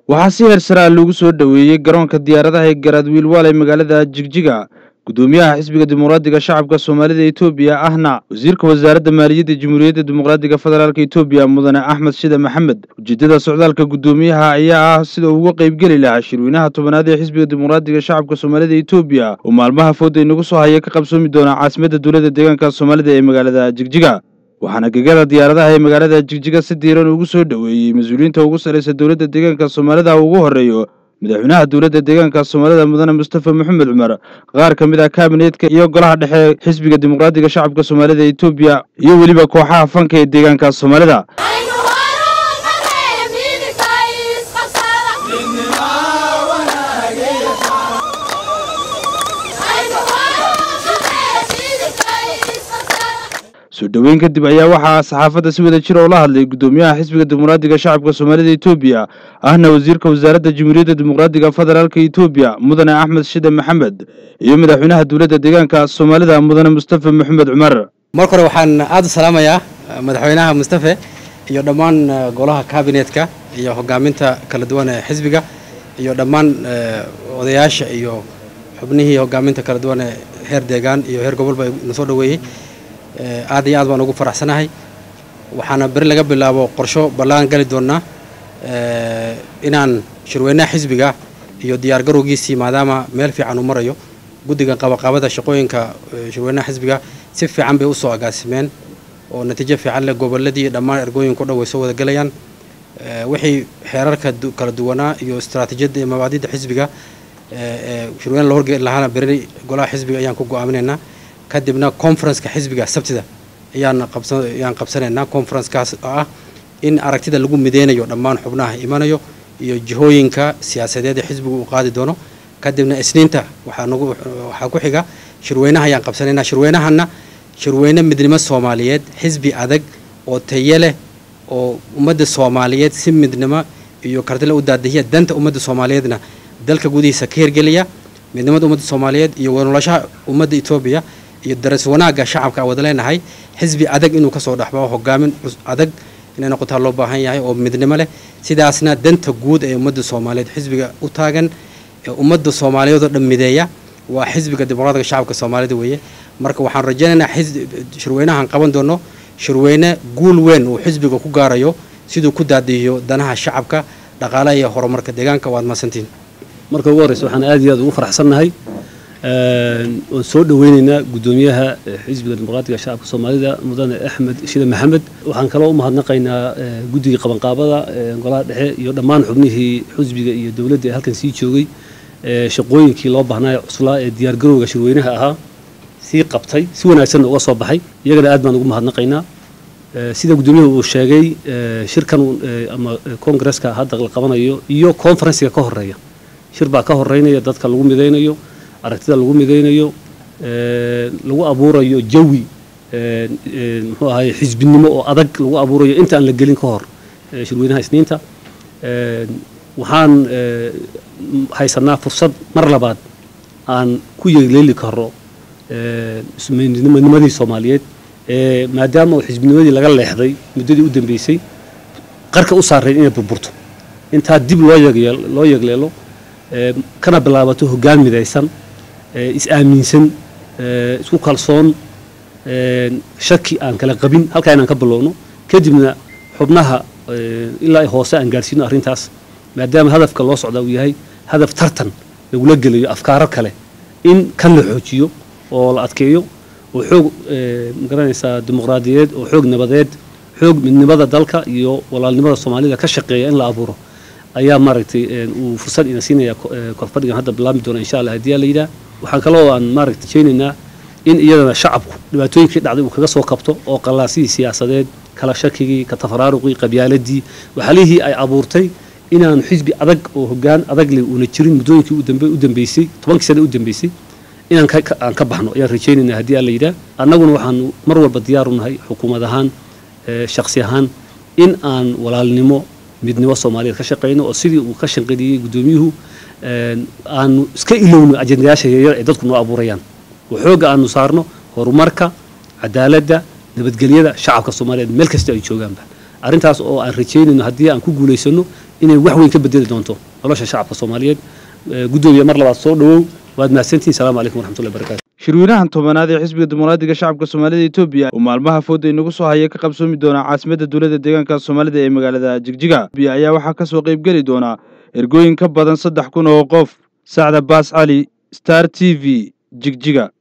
waxaa si heersara lagu soo dhaweeyay garoonka diyaaradaha ee Garaadwiil Waalay magaalada Jigjiga gudoomiyaha xisbiga dimuqraadiga shacabka Soomaalida Itoobiya ahna wasiirka wasaaradda maaliyadda Jamhuuriyadda Dimuqraadiga Federaalka Itoobiya mudane Axmed Shide Maxamed ujeedada socdaalka gudoomiyaha ayaa ah sida uu uga qayb gali lahaa shirweynaha tobanaad ee xisbiga dimuqraadiga shacabka Soomaalida Itoobiya oo maalmaha fooday nagu soo haya ka qabsoomi doona caasimadda dowladda deegaanka Soomaalida ee magaalada Jigjiga waxaana gegada diyaaradaha ee magaalada Jigjiga si diiran ugu soo dhaweeyay mas'uuliyiinta ugu sareysa dowladda deegaanka Soomaalida ugu horeeyo madaxweynaha dowladda deegaanka Soomaalida mudane Mustafa Maxamed Cumar qaar ka mid ah kabineetka iyo golaha dhexe xisbiga dimuqraadiga shacabka Soomaalida Itoobiya iyo waliba kooxaha fanka ee deegaanka Soomaalida soo dhaweyn kadib ayaa waxaa saxaafadda si wada jir oo la hadlay gudoomiyaha xisbiga dimuqraadiga shacabka Soomaalida Itoobiya ahna wasiirka wasaaradda Jamhuuriyadda Dimuqraadiga Federaalka Itoobiya mudane Axmed Shide Maxamed iyo madaxweynaha dowladda deegaanka Soomaalida mudane Mustafa Maxamed Cumar marka hore waxaan aad u salaamayaa madaxweynaha Mustafa iyo dhammaan golaha kabineetka iyo hogaaminta kala duwan ee xisbiga iyo dhammaan odayaasha iyo xubnihii hogaaminta kala duwan ee heer deegaan iyo heer gobolba na soo dhaweeyay aad iyo aad baan ugu faraxsanahay waxaana bari laga bilaabo qorsho ballaan gali doonaa inaan shirweynaha xisbiga iyo diyaar garowgiisii maadaama meel fiican u marayo guddiga qabaqabada shaqooyinka shirweynaha xisbiga si fiican bay u soo agaasimeen oo natiijo fiican leh goboladii dhammaan ergooyinku dhow way soo wada galayaan wixii xeerarka kala duwanaa iyo istaraatiijiyadda iyo mabaadi'da xisbiga shirweynaha la horgeyn lahaana bari golaha xisbiga ayaan ku go'aaminaynaa kadibna conference-ka xisbiga sabtida ayaan qabsanaynaa conference-kaas oo ah in aragtida lagu mideynayo dhammaan xubnaha imanayo iyo jihooyinka siyaasadeed ee xisbigu uu qaadi doono kadibna isniinta waxaa ku xiga shirweynaha ayaan qabsanaynaa shirweyne midnimo Soomaaliyeed xisbi adag oo tayo leh oo ummadda Soomaaliyeed si midnimo iyo kartile u daadihiya danta ummadda Soomaaliyeedna dalka gudihiisa ka hirgeliya midnimada ummadda Soomaaliyeed iyo wadashaqeynta ummadda Itoobiya iyo daras wanaaga shacabka wada leenahay xisbi adag inuu ka soo dhaxbo hogaamin adag inay noqoto loo baahan yahay oo midnimo leh sidaasna danta guud ee ummadda Soomaaliyeed xisbiga u taagan ee ummadda Soomaaliyeed oo dhamideeya waa xisbiga dimuqraadiga shacabka Soomaalida weeye marka waxaan rajaynaynaa shirweynahan qaban doono shirweyne guul weyn oo xisbiga ku gaarayo sidoo ku daadiyo danaha shacabka dhaqaalaha iyo horumarka deegaanka waad maasantiin marka ugu horeysa waxaan aad iyo aad ugu faraxsanahay oo soo dhaweynayna gudoomiyaha xisbiga dimuqraadiga shacabka Soomaalida mudane Axmed Shide Maxamed waxaan kale u mahadnaqaynaa guddiga qabanqaabada golaha dhexe iyo dhammaan xubnihii xisbiga iyo dawladda ee halkan sii joogay shaqooyinkii loo baahnaa cuslaa ee diyaar garowga shirweynaha ahaa sii qabtay si wanaagsan uga soo baxay iyagana aad baan ugu mahadnaqaynaa sida gudoomiyaha uu sheegay shirkan ama congress-ka hadda la qabanayo iyo conference-ka ka horeeya shir baa ka horeynaya dadka lagu mideynayo aragtida lagu mideynayo lagu abuurayo jawi muxuu ahaay xisbinimo oo adag lagu abuurayo inta aan la gelin ka hor shirweynaha isniinta waxaan haysanaa fursad mar labaad aan ku yeeleeli karo midnimadii Soomaaliyeed maadaama uu xisbinimadii laga leexday muddadii u dambeysay qarka u saareen inay burburto inta dib loo yeegleelo kana bilaabato hoggaan midaysan is aaminsan isku kalsoon shaki aan kala qabin halka inaan ka bilowno kadibna xubnaha ilaa hoose aan gaarsiino arintaas maadaama hadafka loo socdaa uu yahay hadaf tartan lagu la geliyo afkaaro kale in kan la xoojiyo oo la adkeeyo oo xoog magaranaysa dimuqraadiyeed oo xoog nabadeed xoog midnimada dalka iyo walaalnimada Soomaalida ka shaqeeya in la abuuro ayaa maaragtay uu fursad ina siinaya korfadhigan hadda bilaami doona insha Allah hadii la yiraahdo waxaan kaloo aan maaragtay jeenaynaa in iyadana shacabku dhibaatooyinkii dhacday uu kaga soo kabto oo qalaasii siyaasadeed kala shakigii ka tafaraaruqii qabyaaladii waxalihii ay abuurtay inaan xisbi adag oo hoggaan adag leh una jirin muddooyinkii u dambeysay 10 sano u dambeysay inaan ka baxno ayaan rajaynaynaa hadii la yiraahdo annaguna waxaan mar walba diyaar u nahay xukuumad ahaan shakhsi ahaan in aan walaalnimo midnimo Soomaaliyeed ka shaqeyno oo sidii uu ka shaqeeyay gudoomiyuhu aan iska ilowno ajendayaasha yaryar ee dadku noo abuurayaan waxooga aanu saarno horumarka cadaaladda nabadgelyada shacabka Soomaaliyeed meel kasta ay joogaanba arrintaas oo aan rajaynayno hadii aan ku guuleysano inay wax weyn ka bedeli doonto nolosha shacabka Soomaaliyeed gudoomiye mar labaad soo dhawow waad mahadsantihiin salaamu calaykum waraxmatullahi wabarakaatu shirweynahan tobanaad ee xisbiga dimuqraadiga shacabka Soomaalida Itoobiya oo maalmaha fooda inagu soo hayay ka qabsoomi doona caasimadda dawladda deegaanka Soomaalida ee magaalada Jigjiga ayaa waxaa ka soo qayb gali doona ergooyin ka badan 3,000 oo qof Saacada Baas Ali Star TV Jigjiga